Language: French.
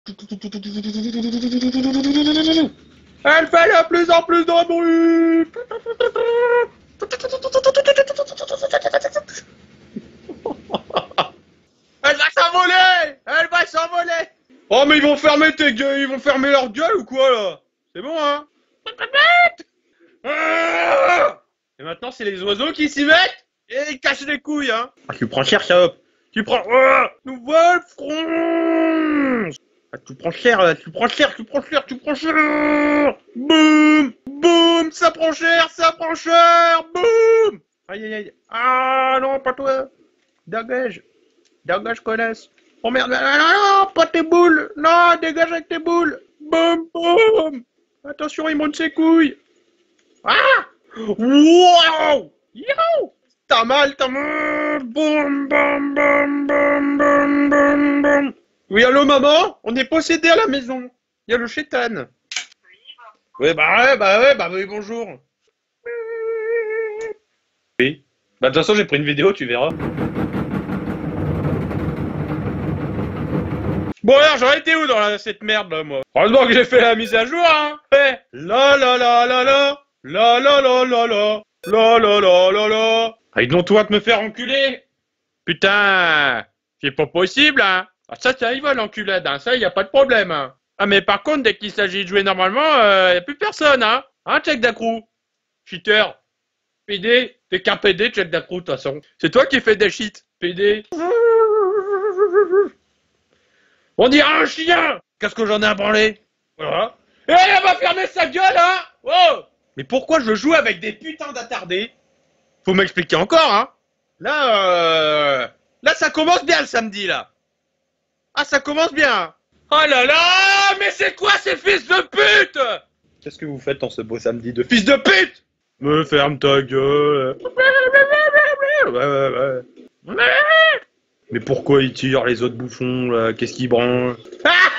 Elle fait de plus en plus de bruit. Elle va s'envoler. Elle va s'envoler. Oh mais ils vont fermer tes gueules, ils vont fermer leur gueule ou quoi là? C'est bon hein? Et maintenant c'est les oiseaux qui s'y mettent et ils cachent les couilles hein. Ah, tu prends cher ça hop. Tu prends... nouvelle France. Ah, tu prends cher, tu prends cher, tu prends cher, tu prends cher. Boum. Boum. Ça prend cher, boum. Aïe aïe aïe. Ah non, pas toi. Dégage. Dégage connasse. Oh merde, non, non, non, pas tes boules. Non, dégage avec tes boules. Boum, boum. Attention, il monte ses couilles. Ah. Wow. Yo. T'as mal. Boum, boum, boum, boum, boum, boum, boum. Oui, allô, maman? On est possédé à la maison. Il y a le chétan. Oui, bah oui, bonjour. Oui. Bah, de toute façon, j'ai pris une vidéo, tu verras. Bon, alors, j'en étais où dans cette merde, là, moi? Heureusement que j'ai fait la mise à jour, hein. Eh, la la la la la. La la la la la. La la la la la. Ah, donc toi de me faire enculer? Putain, c'est pas possible, hein. Ah, ça y va, l'enculade, hein. Ça, y a pas de problème, hein. Ah, mais par contre, dès qu'il s'agit de jouer normalement, y a plus personne, hein. Hein, Check Dacrou? Cheater. PD. T'es qu'un PD, Check Dacrou, de toute façon. C'est toi qui fais des cheats, PD. On dirait un chien. Qu'est-ce que j'en ai à branler? Voilà. Et elle va fermer sa gueule, hein. Oh. Mais pourquoi je joue avec des putains d'attardés? Faut m'expliquer encore, hein. Là, ça commence bien le samedi, là. Ah, ça commence bien. Oh là là, mais c'est quoi ces fils de pute? Qu'est-ce que vous faites en ce beau samedi de fils de pute? Me ferme ta gueule. Ouais. Mais pourquoi ils tirent les autres bouffons, là? Qu'est-ce qu'ils branlent? Ah.